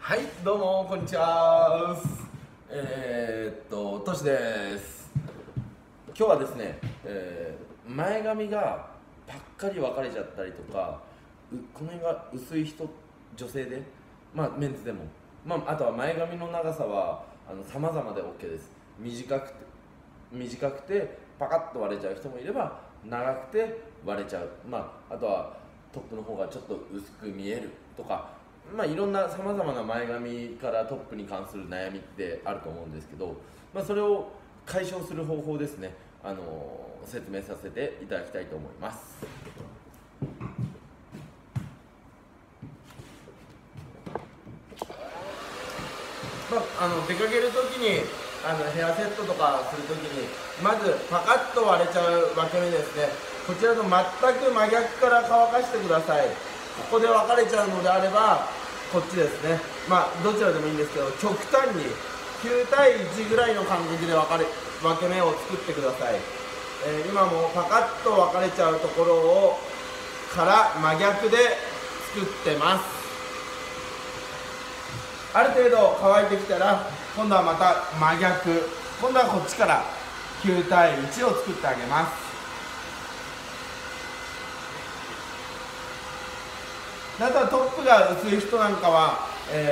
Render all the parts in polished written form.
はい、どうもこんにちは。トシです。今日はですね、前髪がぱっかり分かれちゃったりとか、この辺が薄い人、女性で、メンズでも、あとは前髪の長さは様々で OK です。短くてパカッと割れちゃう人もいれば、長くて割れちゃう、あとはトップの方がちょっと薄く見えるとか、いろんなさまざまな前髪からトップに関する悩みってあると思うんですけど、それを解消する方法ですね、説明させていただきたいと思います。出かけるときにヘアセットとかするときにまずパカッと割れちゃう分け目ですね。こちらと全く真逆から乾かしてください。ここで分かれちゃうのであればこっちですね。どちらでもいいんですけど、極端に9対1ぐらいの感覚で分け目を作ってください。今もパカッと分かれちゃうところをから真逆で作ってます。ある程度乾いてきたら今度はまた真逆、今度はこっちから9対1を作ってあげます。あとはトップが薄い人なんかは、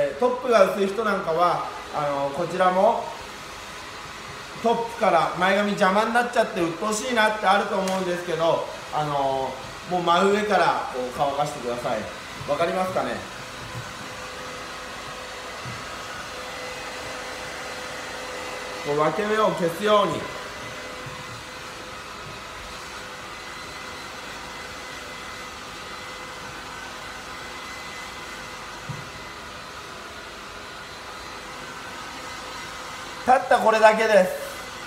こちらもトップから前髪邪魔になっちゃって鬱陶しいなってあると思うんですけど、もう真上からこう乾かしてください。わかりますかね。こう分け目を消すように。たったこれだけです。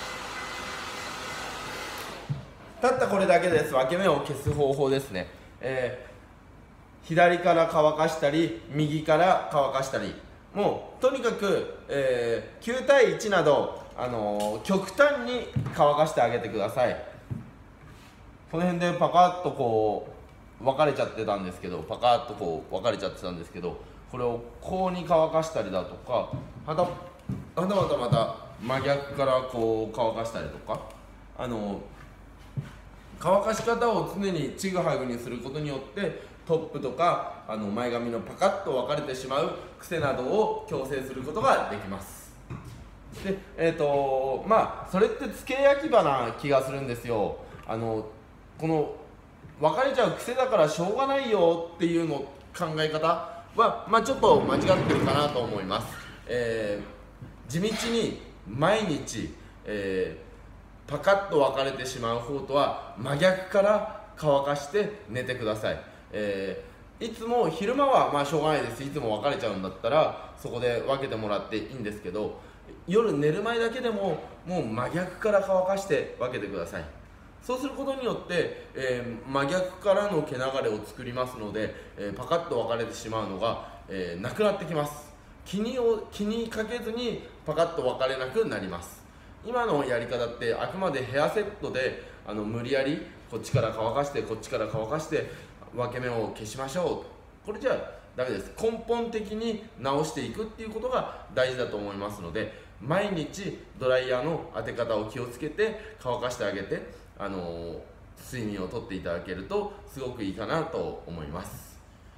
分け目を消す方法ですね。左から乾かしたり右から乾かしたり、もうとにかく、9対1など、極端に乾かしてあげてください。この辺でパカッとこう分かれちゃってたんですけど、これをこうに乾かしたりだとか、また真逆からこう乾かしたりとか、乾かし方を常にちぐはぐにすることによってトップとか前髪のパカッと分かれてしまう癖などを矯正することができます。でそれって付け焼き場な気がするんですよ。この分かれちゃう癖だからしょうがないよっていうの考え方は、ちょっと間違ってるかなと思います。地道に毎日、パカッと分かれてしまう方とは真逆から乾かして寝てください。いつも昼間はしょうがないです。いつも分かれちゃうんだったらそこで分けてもらっていいんですけど、夜寝る前だけでももう真逆から乾かして分けてください。そうすることによって、真逆からの毛流れを作りますので、パカッと分かれてしまうのが、なくなってきます。気にかけずにパカッと分かれなくなります。今のやり方ってあくまでヘアセットで無理やりこっちから乾かしてこっちから乾かして分け目を消しましょう。これじゃダメです。根本的に直していくっていうことが大事だと思いますので、毎日ドライヤーの当て方を気をつけて乾かしてあげて、睡眠をとっていただけるとすごくいいかなと思います。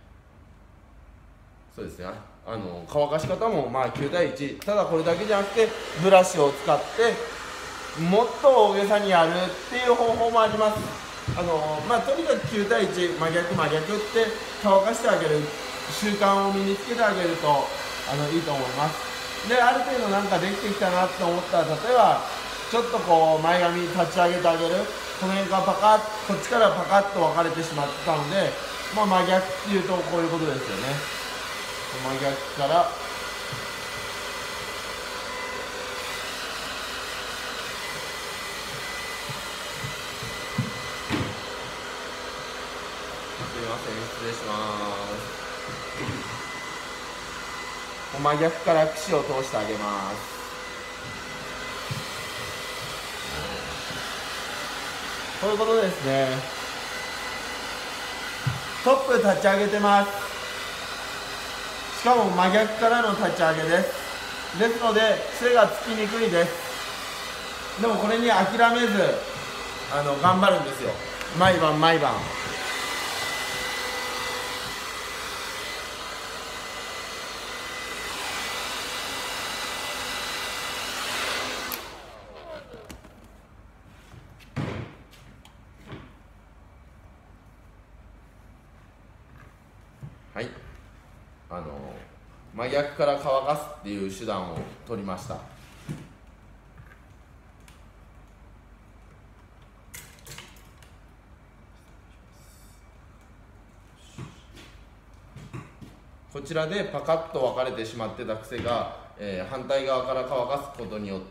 そうですね。乾かし方も9対1、ただこれだけじゃなくてブラシを使ってもっと大げさにやるっていう方法もあります。とにかく9対1、真逆って乾かしてあげる習慣を身につけてあげるといいと思います。で、ある程度できてきたなと思ったら、例えばちょっとこう前髪立ち上げてあげる。この辺からこっちからパカッと分かれてしまってたので、真逆っていうとこういうことですよね。真逆からすいません、失礼します。真逆から櫛を通してあげます。こういうことですね。トップ立ち上げてます。しかも真逆からの立ち上げですので癖がつきにくいです。でもこれに諦めず頑張るんですよ、毎晩毎晩。はい、真逆から乾かすっていう手段を取りました。こちらでパカッと分かれてしまってた癖が、反対側から乾かすことによって、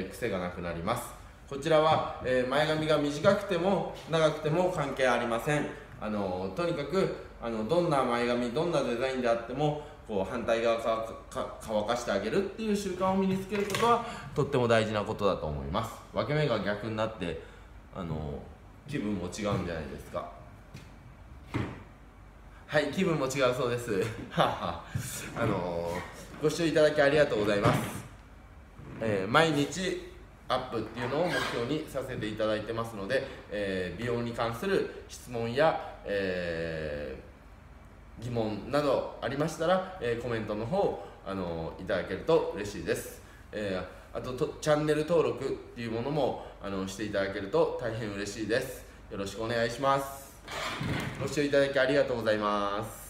癖がなくなります。こちらは、前髪が短くても長くても関係ありません。とにかくどんな前髪どんなデザインであってもこう反対側から乾かしてあげるっていう習慣を身につけることはとっても大事なことだと思います。分け目が逆になって気分も違うんじゃないですか。はい、気分も違うそうですご視聴いただきありがとうございます。毎日アップっていうのを目標にさせていただいてますので、美容に関する質問や、疑問などありましたら、コメントの方いただけると嬉しいです。あとチャンネル登録っていうものもしていただけると大変嬉しいです。よろしくお願いします。ご視聴いただきありがとうございます。